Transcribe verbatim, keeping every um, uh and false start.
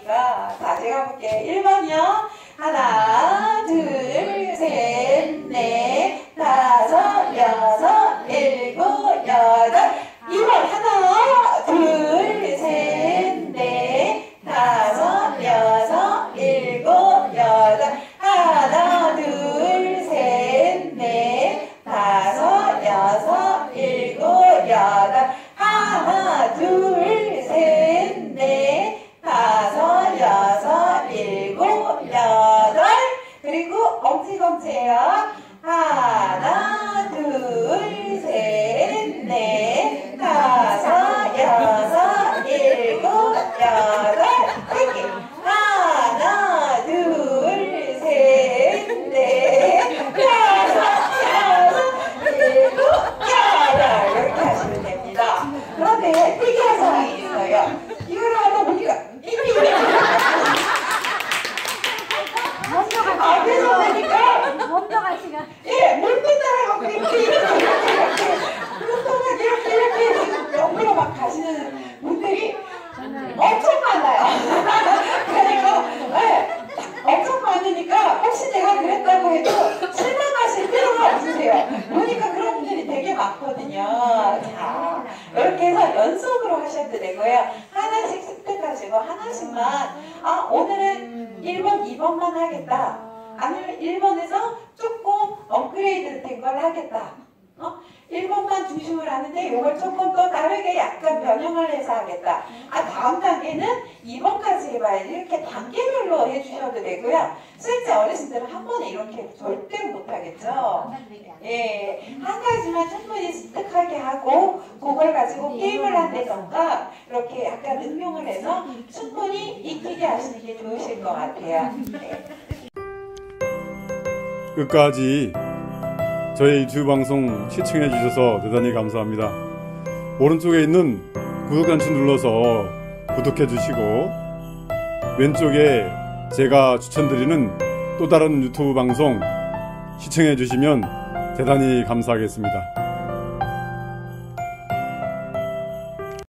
거니까. 자, 제가 볼게요. 일 번이요. 하나, 둘, 셋, 넷, 다섯, 여섯, 일곱, 여덟. 이 번 하나, 둘, 셋, 넷, 다섯, 여섯, 일곱, 여덟. 하나, 둘, 셋, 넷, 다섯, 여섯, 일곱, 여덟. 하나, 둘, 셋, 넷, 다섯, 여섯, 일곱, 여덟. 그리고 엄지검지예요. 하나, 둘, 셋, 넷, 다섯, 여섯, 일곱, 여덟. 이렇게 하나, 둘, 셋, 넷, 다섯, 여섯, 일곱, 여덟. 이렇게 하시면 됩니다. 그런데 특이한 사항이 있어요. 이걸 하다 보니까 이게 앞에서 보니까 먼저 가시가. 예, 물도 따라가고 이렇게 이렇게 이렇게 이렇게 물동안 이렇게 이렇게 지금 옆으로 막 가시는 분들이 엄청 많아요. 그러니까 예, 엄청 많으니까 혹시 내가 그랬다고 해도 실망하실 필요가 없으세요. 보니까 그런 분들이 되게 많거든요. 자, 이렇게 해서 연속으로 하셔도 되고요. 하나씩 습득하시고 하나씩만 아 오늘은 일 번, 이 번만 하겠다. 아니면 일 번에서 조금 업그레이드 된 걸 하겠다. 어? 일 번만 중심을 하는데 이걸 조금 더 다르게 약간 변형을 해서 하겠다. 아 다음 단계는 이 번까지 해봐야지. 이렇게 단계별로 해주셔도 되고요. 실제 어르신들은 한 번에 이렇게 절대로 못하겠죠. 예, 한 가지만 충분히 습득하게 하고 그걸 가지고 게임을 한다던가 이렇게 약간 응용을 해서 충분히 익히게 하시는 게 좋으실 것 같아요. 네. 끝까지 저희 유튜브 방송 시청해 주셔서 대단히 감사합니다. 오른쪽에 있는 구독 단추 눌러서 구독해 주시고 왼쪽에 제가 추천드리는 또 다른 유튜브 방송 시청해 주시면 대단히 감사하겠습니다.